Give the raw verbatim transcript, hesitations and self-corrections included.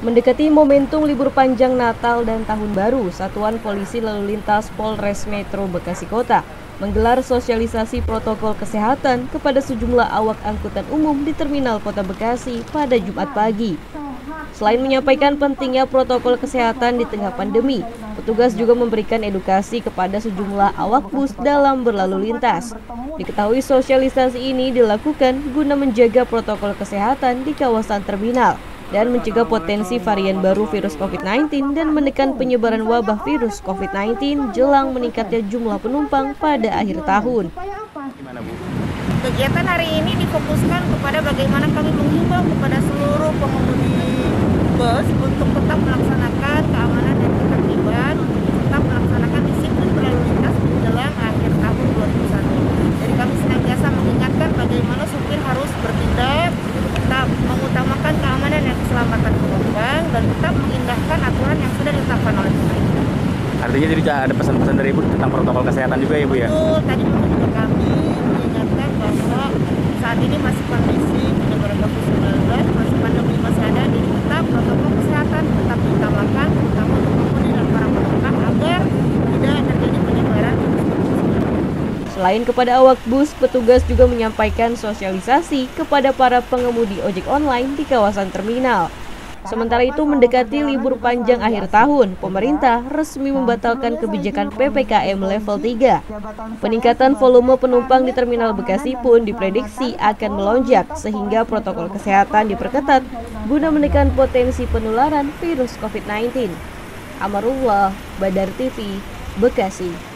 Mendekati momentum libur panjang Natal dan Tahun Baru, Satuan Polisi Lalu Lintas Polres Metro Bekasi Kota menggelar sosialisasi protokol kesehatan kepada sejumlah awak angkutan umum di Terminal Kota Bekasi pada Jumat pagi. Selain menyampaikan pentingnya protokol kesehatan di tengah pandemi, petugas juga memberikan edukasi kepada sejumlah awak bus dalam berlalu lintas. Diketahui sosialisasi ini dilakukan guna menjaga protokol kesehatan di kawasan terminal dan mencegah potensi varian baru virus COVID sembilan belas dan menekan penyebaran wabah virus COVID sembilan belas jelang meningkatnya jumlah penumpang pada akhir tahun. Kegiatan hari ini difokuskan kepada bagaimana kami menghimbau kepada seluruh pengemudi bus untuk tetap melaksanakan keamanan dan ketertiban, untuk tetap melaksanakan disiplin berlalu lintas menjelang akhir tahun dua ribu dua puluh satu. Jadi kami senantiasa mengingatkan bagaimana supir harus bertindak, tetap mengutamakan keamanan dan keselamatan penumpang, dan tetap mengindahkan aturan yang sudah ditetapkan oleh pemerintah. Artinya jadi ada pesan-pesan dari Ibu tentang protokol kesehatan juga ya Bu ya? Betul, tadi juga kami mengingatkan bahwa saat ini masih kondisi penyebaran COVID sembilan belas, masih pandemi masih ada, jadi tetap protokol kesehatan tetap diutamakan, terutama untuk pengemudi dan para penumpang agar tidak terjadi penyebaran virus COVID sembilan belas. Selain kepada awak bus, petugas juga menyampaikan sosialisasi kepada para pengemudi ojek online di kawasan terminal. Sementara itu, mendekati libur panjang akhir tahun, pemerintah resmi membatalkan kebijakan P P K M level tiga. Peningkatan volume penumpang di Terminal Bekasi pun diprediksi akan melonjak, sehingga protokol kesehatan diperketat guna menekan potensi penularan virus COVID sembilan belas. Amarullah, Badar T V, Bekasi.